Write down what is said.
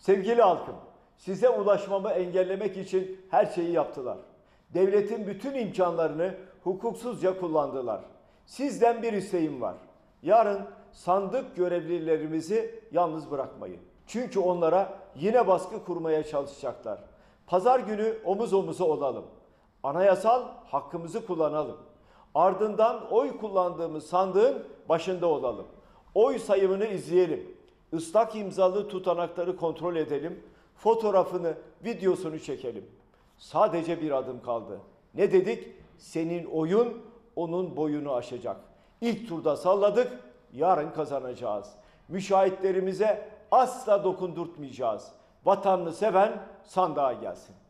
Sevgili halkım, size ulaşmamı engellemek için her şeyi yaptılar. Devletin bütün imkanlarını hukuksuzca kullandılar. Sizden bir isteğim var. Yarın sandık görevlilerimizi yalnız bırakmayın. Çünkü onlara yine baskı kurmaya çalışacaklar. Pazar günü omuz omuza olalım. Anayasal hakkımızı kullanalım. Ardından oy kullandığımız sandığın başında olalım. Oy sayımını izleyelim. Islak imzalı tutanakları kontrol edelim. Fotoğrafını, videosunu çekelim. Sadece bir adım kaldı. Ne dedik? Senin oyun onun boyunu aşacak. İlk turda salladık, yarın kazanacağız. Müşahitlerimize asla dokundurtmayacağız. Vatanını seven sandığa gelsin.